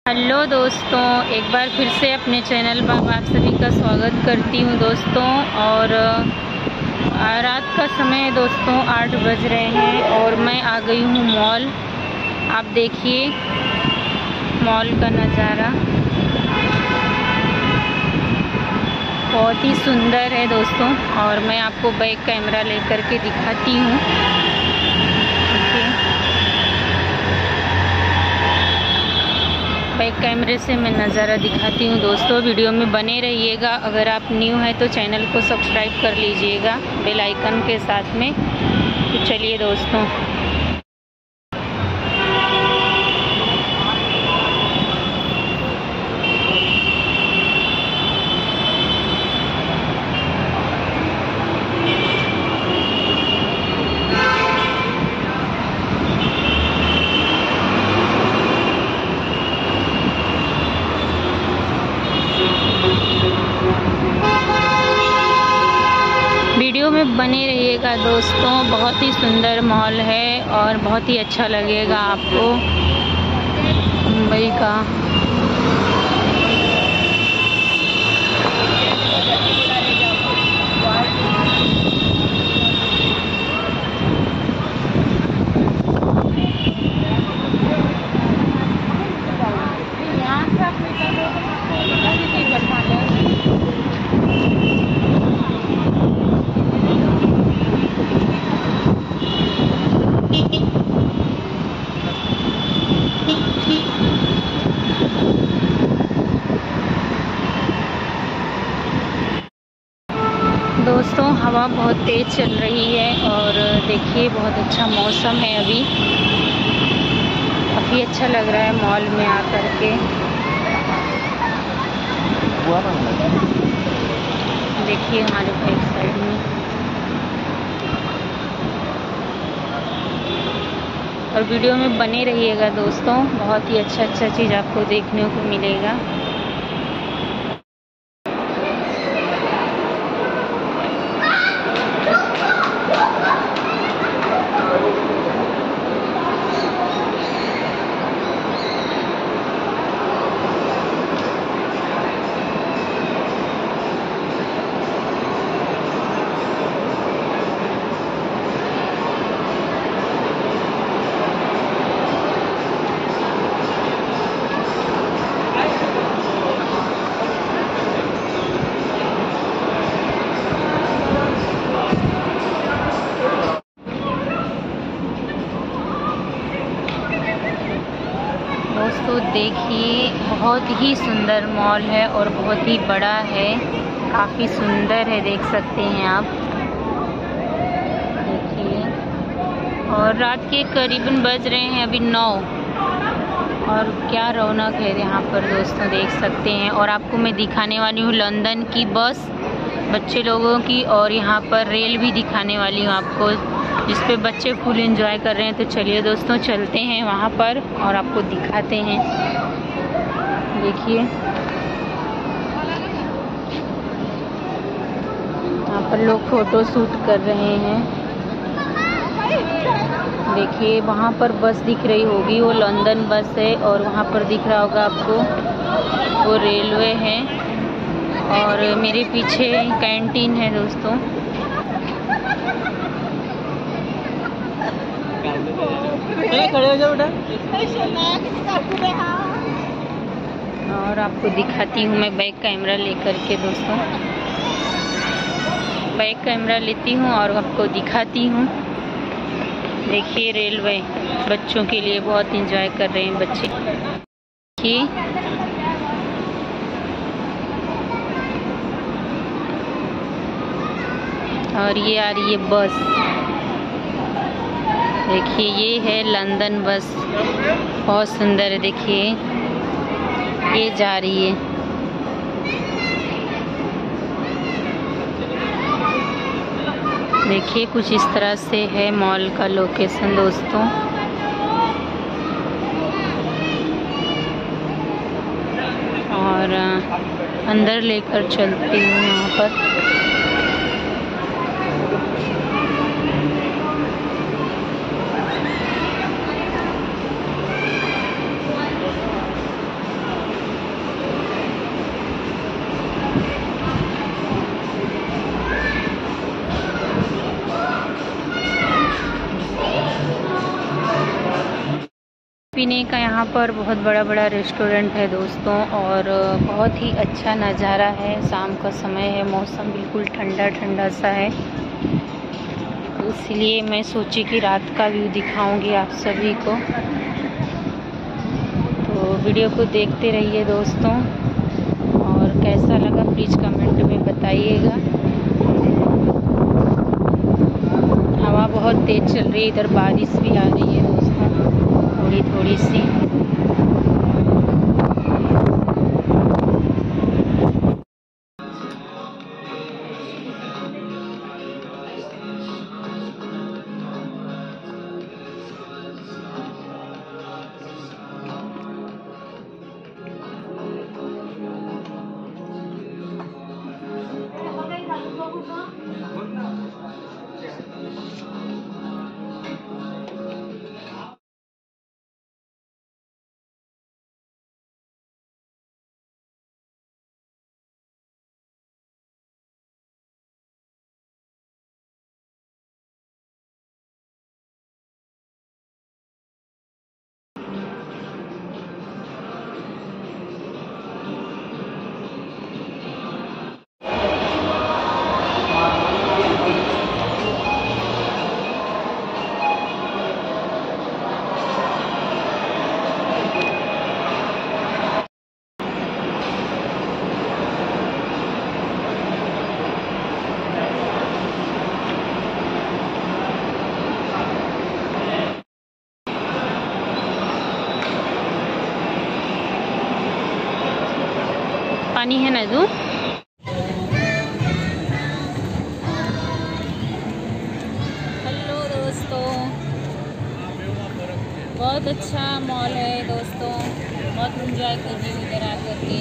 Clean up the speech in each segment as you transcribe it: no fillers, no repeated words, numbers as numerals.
Hello दोस्तों, एक बार फिर से अपने चैनल पर आप सभी का स्वागत करती हूँ दोस्तों। और रात का समय है दोस्तों, 8 बज रहे हैं और मैं आ गई हूँ मॉल। आप देखिए मॉल का नज़ारा बहुत ही सुंदर है दोस्तों। और मैं आपको बैक कैमरा लेकर के दिखाती हूँ। बैक कैमरे से मैं नज़ारा दिखाती हूँ दोस्तों। वीडियो में बने रहिएगा। अगर आप न्यू हैं तो चैनल को सब्सक्राइब कर लीजिएगा बेल आइकन के साथ में। तो चलिए दोस्तों, वीडियो में बने रहिएगा दोस्तों। बहुत ही सुंदर मॉल है और बहुत ही अच्छा लगेगा आपको मुंबई का। दोस्तों हवा बहुत तेज़ चल रही है और देखिए बहुत अच्छा मौसम है अभी। काफ़ी अच्छा लग रहा है मॉल में आकर के। देखिए हमारे बैक साइड में। और वीडियो में बने रहिएगा दोस्तों, बहुत ही अच्छा चीज़ आपको देखने को मिलेगा। दोस्तों देखिए बहुत ही सुंदर मॉल है और बहुत ही बड़ा है। काफ़ी सुंदर है, देख सकते हैं आप। देखिए और रात के करीबन बज रहे हैं अभी 9 और क्या रौनक है यहाँ पर दोस्तों, देख सकते हैं। और आपको मैं दिखाने वाली हूँ लंदन की बस बच्चे लोगों की, और यहाँ पर रेल भी दिखाने वाली हूँ आपको, जिस पे बच्चे फुल एंजॉय कर रहे हैं। तो चलिए दोस्तों चलते हैं वहाँ पर और आपको दिखाते हैं। देखिए यहाँ पर लोग फोटो शूट कर रहे हैं। देखिए वहाँ पर बस दिख रही होगी, वो लंदन बस है। और वहाँ पर दिख रहा होगा आपको वो रेलवे है। और मेरे पीछे कैंटीन है दोस्तों। खड़े हो जाओ बेटा। और आपको दिखाती हूँ मैं बैक कैमरा लेकर के दोस्तों। बैक कैमरा लेती हूँ और आपको दिखाती हूँ। देखिए रेलवे बच्चों के लिए बहुत एंजॉय कर रहे हैं बच्चे। देखिए और ये आ रही है बस। देखिए ये है लंदन बस, बहुत सुंदर है। देखिए ये जा रही है। देखिए कुछ इस तरह से है मॉल का लोकेशन दोस्तों। और अंदर लेकर चलती हूँ यहाँ पर। पीने का यहाँ पर बहुत बड़ा बड़ा रेस्टोरेंट है दोस्तों, और बहुत ही अच्छा नज़ारा है। शाम का समय है, मौसम बिल्कुल ठंडा ठंडा सा है, इसलिए मैं सोची कि रात का व्यू दिखाऊंगी आप सभी को। तो वीडियो को देखते रहिए दोस्तों, और कैसा लगा प्लीज़ कमेंट में बताइएगा। हवा बहुत तेज़ चल रही है, इधर बारिश भी आ रही है दोस्तों, थोड़ी थोड़ी सी। पानी है ना जो। हेलो दोस्तों, बहुत अच्छा मॉल है दोस्तों, बहुत एंजॉय कर रही हूँ इधर आकर के।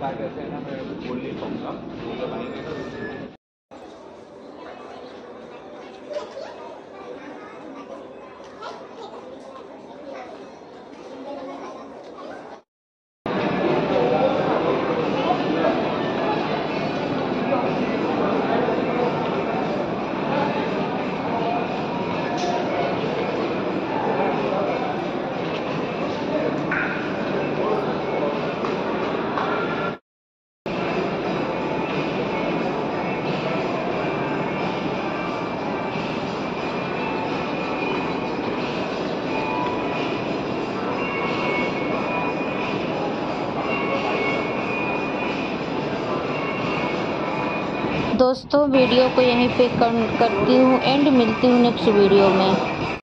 क्या कहते हैं ना, मैं बोल नहीं पाऊंगा जब आएंगे तो। दोस्तों वीडियो को यहीं पे करती हूँ एंड, मिलती हूँ नेक्स्ट वीडियो में।